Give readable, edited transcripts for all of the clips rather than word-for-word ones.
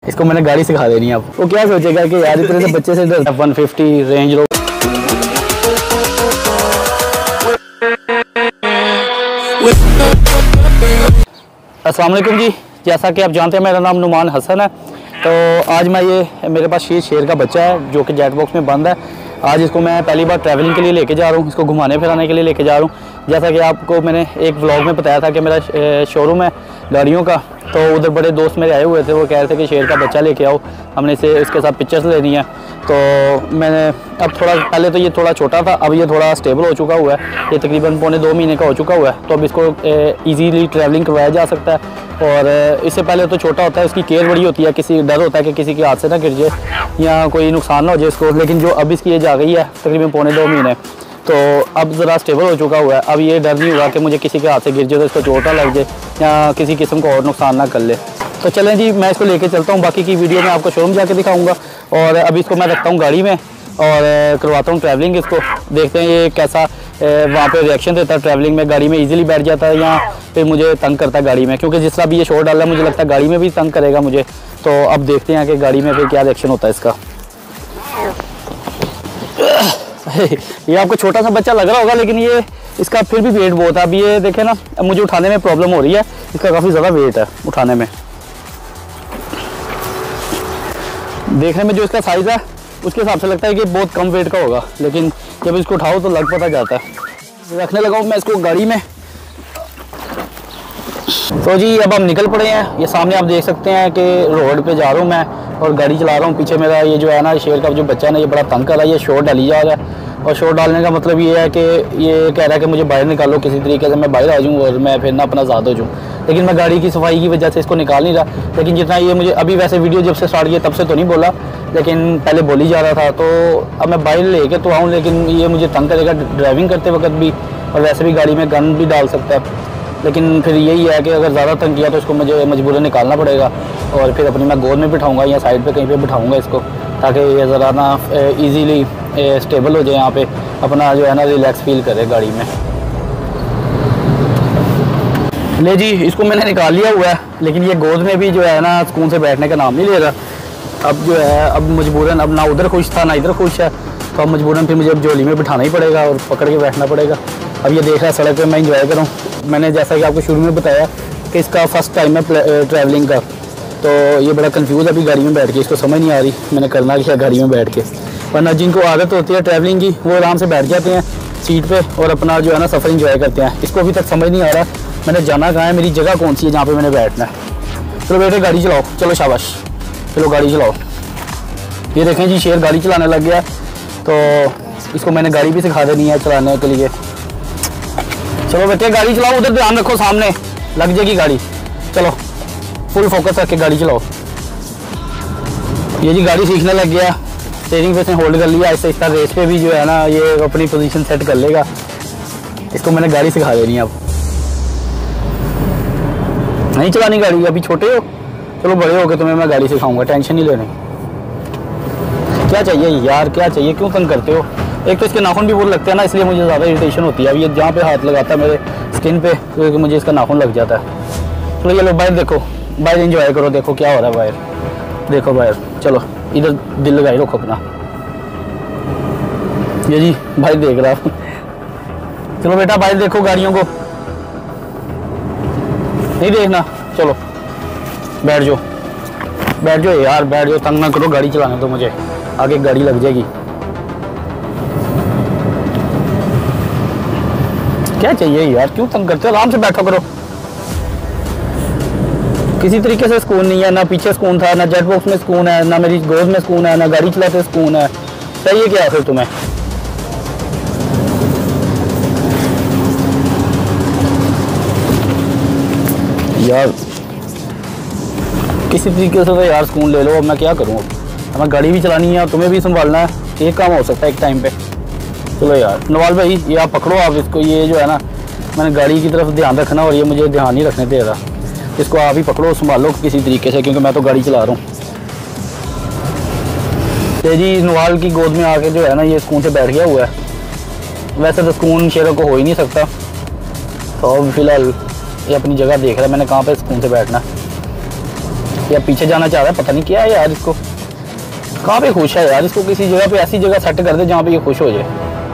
इसको मैंने गाड़ी सिखा देनी है। अब वो क्या सोचेगा कि यार इतने से बच्चे से 150 रेंज रो। अस्सलाम वालेकुम जी, जैसा कि आप जानते हैं मेरा नाम नुमान हसन है। तो आज मैं ये मेरे पास शेर का बच्चा है जो कि जेट बॉक्स में बंद है। आज इसको मैं पहली बार ट्रैवलिंग के लिए लेके जा रहा हूँ, इसको घुमाने फिराने के लिए लेके जा रहा हूँ। जैसा कि आपको मैंने एक व्लॉग में बताया था कि मेरा शोरूम है गाड़ियों का, तो उधर बड़े दोस्त मेरे आए हुए थे, वो कह रहे थे कि शेर का बच्चा लेके आओ, हमने इसे इसके साथ पिक्चर्स लेनी है। तो मैंने अब थोड़ा पहले तो ये थोड़ा छोटा था, अब ये थोड़ा स्टेबल हो चुका हुआ है, ये तकरीबन पौने 2 महीने का हो चुका हुआ है। तो अब इसको ईजीली ट्रैवलिंग करवाया जा सकता है। और इससे पहले तो छोटा होता है, उसकी केयर बड़ी होती है, किसी डर होता है कि किसी के हाथ से ना गिर जाए या कोई नुकसान ना हो जाए इसको। लेकिन जो अब इसकी एज आ गई है तकरीबन पौने 2 महीने, तो अब ज़रा स्टेबल हो चुका हुआ है। अब ये डर नहीं हुआ कि मुझे किसी के हाथ से गिर जाए तो इसको चोट ना लग जाए या किसी किस्म को और नुकसान ना कर ले। तो चलें जी, मैं इसको लेके चलता हूँ। बाकी की वीडियो में आपको शोरूम जाके दिखाऊंगा। और अभी इसको मैं रखता हूँ गाड़ी में और करवाता हूँ ट्रैवलिंग। इसको देखते हैं ये कैसा वहाँ पे रिएक्शन देता है ट्रैवलिंग में। गाड़ी में इजीली बैठ जाता है या फिर मुझे तंग करता है गाड़ी में, क्योंकि जिस तरह भी ये शोर डाला है मुझे लगता है गाड़ी में भी तंग करेगा मुझे। तो अब देखते हैं कि गाड़ी में फिर क्या रिएक्शन होता है इसका। ये आपको छोटा सा बच्चा लग रहा होगा, लेकिन ये इसका फिर भी वेट बहुत है। अब ये देखें ना, मुझे उठाने में प्रॉब्लम हो रही है, इसका काफ़ी ज़्यादा वेट है उठाने में। देखने में जो इसका साइज़ है उसके हिसाब से लगता है कि बहुत कम वेट का होगा, लेकिन जब इसको उठाओ तो लग पता जाता है। रखने लगा हूँ मैं इसको गाड़ी में। तो जी अब हम निकल पड़े हैं। ये सामने आप देख सकते हैं कि रोड पे जा रहा हूँ मैं और गाड़ी चला रहा हूँ। पीछे मेरा ये जो है ना शेर का जो बच्चा है ना, ये बड़ा तंग कर रहा है, ये शोर डाली जा रहा है। और शोर डालने का मतलब ये है कि ये कह रहा है कि मुझे बाहर निकालो किसी तरीके से, मैं बाहर आ जाऊँ और मैं फिर ना अपना आज़ाद हो जाऊँ। लेकिन मैं गाड़ी की सफाई की वजह से इसको निकाल नहीं रहा। लेकिन जितना ये मुझे अभी, वैसे वीडियो जब से स्टार्ट किया तब से तो नहीं बोला, लेकिन पहले बोल ही जा रहा था। तो अब मैं बाहर लेके तो आऊँ, लेकिन ये मुझे तंग करेगा ड्राइविंग करते वक्त भी, और वैसे भी गाड़ी में गन भी डाल सकता है। लेकिन फिर यही है कि अगर ज़्यादा तंग किया तो इसको मुझे मजबूरन निकालना पड़ेगा और फिर अपनी मैं गोद में बिठाऊंगा या साइड पे कहीं पे बिठाऊंगा इसको, ताकि ये ज़रा ना इजीली स्टेबल हो जाए, यहाँ पे अपना जो है ना रिलैक्स फील करे गाड़ी में। ले जी, इसको मैंने निकाल लिया हुआ है, लेकिन ये गोद में भी जो है ना सुकून से बैठने का नाम नहीं ले रहा। अब जो है, अब मजबूरन, अब ना उधर खुश था ना इधर खुश है, तो अब मजबूरन फिर मुझे अब झोली में बिठाना ही पड़ेगा और पकड़ के बैठना पड़ेगा। अब ये देख रहा है सड़क पे मैं इंजॉय करूँ। मैंने जैसा कि आपको शुरू में बताया कि इसका फर्स्ट टाइम है ट्रैवलिंग का, तो ये बड़ा कंफ्यूज है अभी गाड़ी में बैठ के, इसको समझ नहीं आ रही मैंने करना क्या गाड़ी में बैठ के। वरना जिनको आदत होती है ट्रैवलिंग की वो आराम से बैठ जाते हैं सीट पे और अपना जो है ना सफ़र इंजॉय करते हैं। इसको अभी तक समझ नहीं आ रहा मैंने जाना कहाँ है, मेरी जगह कौन सी है जहाँ पे मैंने बैठना है। चलो बेटे गाड़ी चलाओ, चलो शाबाश, चलो गाड़ी चलाओ। ये देखें जी, शेर गाड़ी चलाने लग गया, तो इसको मैंने गाड़ी भी सिखा देनी है चलाने के लिए। चलो बेटे गाड़ी चलाओ, उधर ध्यान रखो, सामने लग जाएगी गाड़ी। चलो फुल फोकस रख के गाड़ी चलाओ। ये जी गाड़ी सीखने लग गया, स्टीयरिंग पे से होल्ड कर लिया, ऐसे आहिस्ता रेस पे भी जो है ना ये अपनी पोजीशन सेट कर लेगा। इसको मैंने गाड़ी सिखा देनी है। अब नहीं चलानी गाड़ी, अभी छोटे हो, चलो बड़े हो के तुम्हें मैं गाड़ी सिखाऊंगा, टेंशन नहीं लेनी। क्या चाहिए यार, क्या चाहिए, क्यों तंग करते हो? एक तो इसके नाखून भी बहुत लगते हैं ना, इसलिए मुझे ज़्यादा इरिटेशन होती है। अब ये जहाँ पे हाथ लगाता है मेरे स्किन पे, क्योंकि मुझे इसका नाखून लग जाता है। चलो ये लो बाहर देखो, बाहर एंजॉय करो, देखो क्या हो रहा है बाहर, देखो बाहर। चलो इधर दिल लगाई रखो अपना। ये जी भाई देख रहा हूँ। चलो बेटा बाहर देखो गाड़ियों को, नहीं देखना। चलो बैठ जाओ, बैठ जाओ यार, बैठ जाओ, तंग ना करो, गाड़ी चलाने तो मुझे, आगे गाड़ी लग जाएगी। क्या चाहिए यार, क्यों तंग करते हो? आराम से बैठा करो। किसी तरीके से सुकून नहीं है, ना पीछे सुकून था, ना जेट बॉक्स में सुकून है, ना मेरी गोद में सुकून है, ना गाड़ी चलाते सुकून है। चाहिए क्या फिर तुम्हें? यार किसी तरीके से तो यार सुकून ले लो। अब मैं क्या करूँ, हमें गाड़ी भी चलानी है और तुम्हें भी संभालना है, एक काम हो सकता है एक टाइम पे। चलो यार नवाल भाई, ये आप पकड़ो आप इसको, ये जो है ना मैंने गाड़ी की तरफ ध्यान रखना और ये मुझे ध्यान नहीं रखने दे रहा। इसको आप ही पकड़ो, संभालो किसी तरीके से, क्योंकि मैं तो गाड़ी चला रहा हूँ। तो जी नवाल की गोद में आके जो है ना ये सुकून से बैठ गया हुआ है। वैसे तो सुकून शेरों को हो ही नहीं सकता, तो अब फिलहाल ये अपनी जगह देख रहा है मैंने कहाँ पे सुकून से बैठना। या पीछे जाना चाह रहा है, पता नहीं क्या है यार इसको। कहाँ पे खुश है यार, इसको किसी जगह पे ऐसी जगह सेट कर दे जहाँ पे ये खुश हो जाए।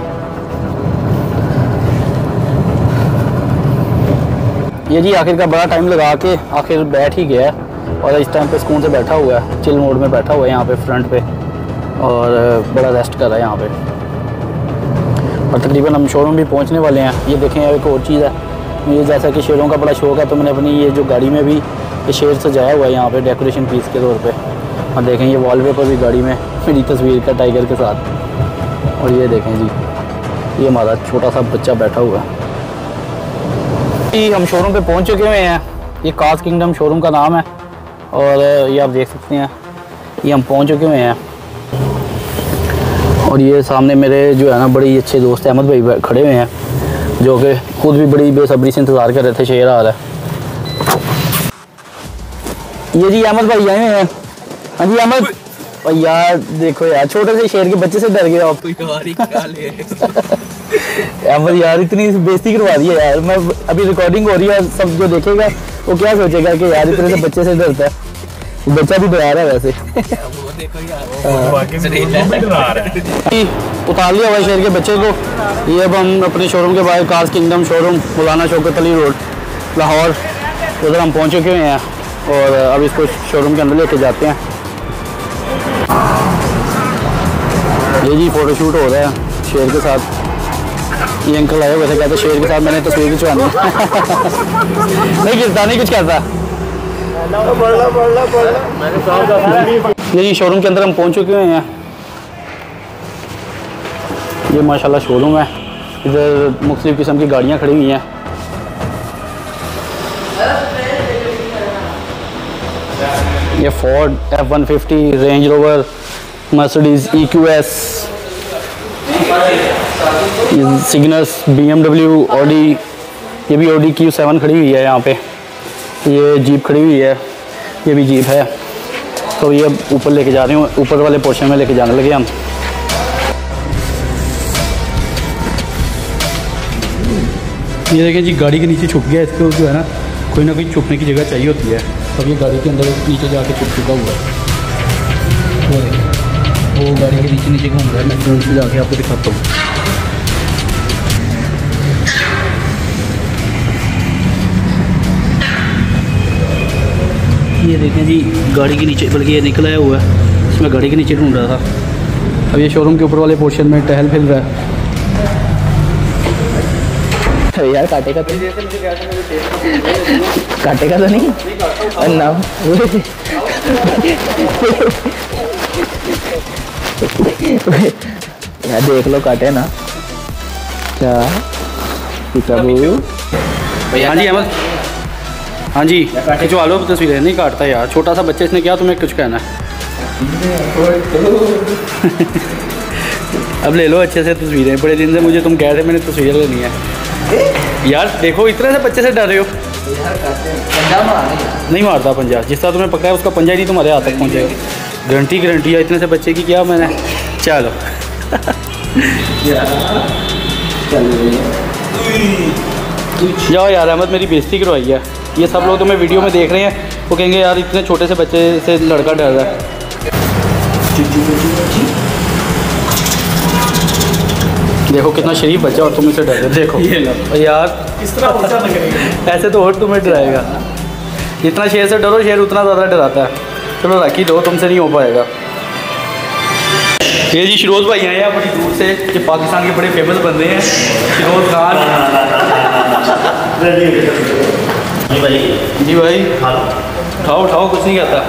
ये जी आखिर का बड़ा टाइम लगा के आखिर बैठ ही गया है और इस टाइम पे सुकून से बैठा हुआ है, चिल मोड में बैठा हुआ है यहाँ पे फ्रंट पे और बड़ा रेस्ट कर रहा है यहाँ पे। और तकरीबन हम शोरूम भी पहुँचने वाले हैं। ये देखें एक और चीज़ है, मुझे जैसा कि शेरों का बड़ा शौक है तो मैंने अपनी ये जो गाड़ी में भी ये शेर सजाया हुआ है यहाँ पे डेकोरेशन पीस के तौर पे। और देखें ये वॉलपेपर भी गाड़ी में मेरी तस्वीर का टाइगर के साथ। और ये देखें जी, ये हमारा छोटा सा बच्चा बैठा हुआ है। हम शोरूम पे पहुंच चुके हुए हैं। ये कार्स किंगडम शोरूम का नाम है और ये आप देख सकते हैं, ये हम पहुंच चुके हुए हैं। और ये सामने मेरे जो है ना बड़े ही अच्छे दोस्त अहमद भाई खड़े हुए हैं, जो कि खुद भी बड़ी बेसब्री से इंतज़ार कर रहे थे, शेर आ रहा है। ये जी अहमद भाई आए हुए हैं। हाँ जी अहमद भाई, यार देखो यार, छोटे से शेर के बच्चे से डर गए आप। अहमद यार इतनी बेइज्जती करवा दी है यार। मैं अभी रिकॉर्डिंग हो रही है, सब जो देखेगा वो क्या सोचेगा कि यार इतने से बच्चे से डरता है। बच्चा भी डरा रहा है वैसे। उतार लिया हुआ शेर के बच्चे को। ये अब हम अपने शोरूम के बाहर कार्स किंगडम शोरूम मौलाना शौकत अली रोड लाहौर, उधर हम पहुँच चुके हुए हैं और अब इसको शोरूम के अंदर लेके जाते हैं। ये जी फ़ोटोशूट हो रहा है शेर के साथ। ये अंकल आए हुए थे, कहते शेर के साथ मैंने तस्वीर खिंचवानी। नहीं गिरता, नहीं कुछ कहता। ये जी शोरूम के अंदर हम पहुंच चुके हुए हैं। ये माशाल्लाह शोरूम है, इधर मुख्तलिफ किस्म की गाड़ियां खड़ी हुई हैं। ये Ford F-150, Range Rover, Mercedes EQS, Cygnus, BMW, Audi, ये भी ऑडी Q7 खड़ी हुई है यहाँ पे। ये जीप खड़ी हुई है, ये भी जीप है। तो ये ऊपर लेके जा रहे हैं, ऊपर वाले पोर्शन में लेके जाने लगे हम। ये देखें जी गाड़ी के नीचे छुप गया। इसको जो है ना कोई ना कोई छुपने की जगह चाहिए होती है, तब ये गाड़ी के अंदर नीचे जाके छुप चुका हुआ है। वो देखें, वो गाड़ी के नीचे नीचे घूम रहा है। मैं दूर से जाके आपको दिखाता हूँ। ये देखें जी गाड़ी के नीचे, बल्कि ये निकला हुआ है, इसमें गाड़ी के नीचे ढूंढ रहा था। अब ये शोरूम के ऊपर वाले पोर्शन में टहल फिर रहा है। यार काटेगा तो, काटेगा तो नहीं ना। यार देख लो काटे ना क्या। हाँ जी अहमद, हाँ जी खिंचवा लो तस्वीरें। नहीं काटता यार, छोटा सा बच्चा, इसने क्या तुम्हें कुछ कहना है। अब ले लो अच्छे से तस्वीरें। बड़े दिन से मुझे तुम कह रहे मैंने तस्वीरें लेनी है। यार देखो इतने से बच्चे से डर रहे हो। नहीं मारता पंजा, जिस तरह तुम्हें पकड़ा है उसका पंजा ही नहीं तुम्हारे हाथ तक पहुँचेगा। गारंटी है इतने से बच्चे की। क्या मैंने चलो जाओ यार, अहमद मेरी बेइज्जती करवाई है। ये सब लोग तुम्हें वीडियो में देख रहे हैं, वो कहेंगे यार इतने छोटे से बच्चे से लड़का डर रहा है। देखो कितना शरीफ बच्चा और तुम इसे डर रहे हो। देखो यार इस तरह ऐसे तो और तुम्हें डराएगा। जितना शेर से डरो, शेर उतना ज़्यादा डराता है। चलो रखी दो, तुमसे नहीं हो पाएगा। ये जी शिरोज भाई आए हैं बड़ी दूर से, ये पाकिस्तान के बड़े फेमस बंदे हैं। शिरोज खान जी भाई उठाओ उठाओ, कुछ नहीं कहता।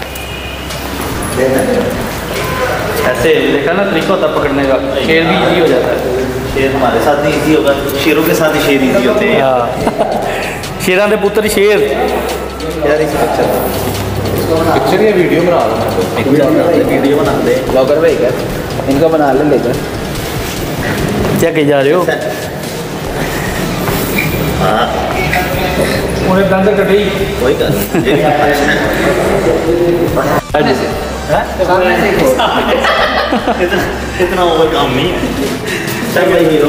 ऐसे देखा ना तरीका होता पकड़ने का, शेर भी इजी हो जाता है। शेर हमारे साथ नहीं इजी होगा, शेरों के साथ ही शेर इजी होते हैं। हाँ शेरां दे पुत्र शेर। यार इस पिक्चर या वीडियो बना लो, वीडियो बना दे ब्लॉगर भाई का, इनका बना ले लेकर। क्या कही जा रहे हो? हाँ उन्हें दंद कटी कोई गल इतना ओवर काम नहीं है। सब हीरो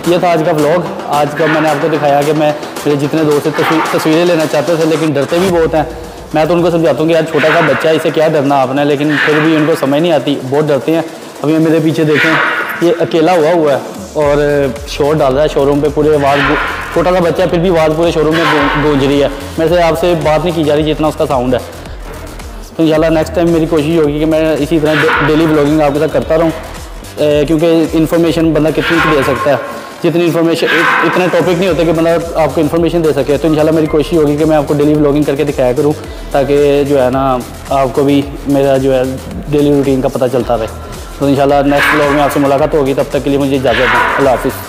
ये था आज का व्लॉग। आज का मैंने आपको दिखाया कि मैं मेरे जितने दोस्त तस्वीरें लेना चाहते थे लेकिन डरते भी बहुत हैं। मैं तो उनको समझाता हूँ कि यार छोटा सा बच्चा है, इसे क्या डरना आपने, लेकिन फिर भी उनको समझ नहीं आती, बहुत डरते हैं। अभी मेरे पीछे देखें, ये अकेला हुआ है और शोर डाल रहा है शोरूम पे, पूरे आवाज़, छोटा सा बच्चा है फिर भी आवाज़ पूरे शोरूम में गूंज रही है। मेरे से आपसे बात नहीं की जा रही जितना उसका साउंड है। तो इंशाल्लाह नेक्स्ट टाइम मेरी कोशिश होगी कि मैं इसी तरह डेली व्लॉगिंग आपके साथ करता रहूँ, क्योंकि इन्फॉर्मेशन बंदा कितनी दे सकता है, जितनी इन्फॉर्मेशन, इतने टॉपिक नहीं होते कि बंदा आपको इन्फॉर्मेशन दे सके। तो इंशाल्लाह मेरी कोशिश होगी कि मैं आपको डेली व्लॉगिंग करके दिखाया करूँ, ताकि जो है ना आपको भी मेरा जो है डेली रूटीन का पता चलता रहे। तो इंशाल्लाह नेक्स्ट व्लॉग में आपसे मुलाकात होगी, तब तक के लिए मुझे इजाज़त दें। अल्लाह हाफ़िज़।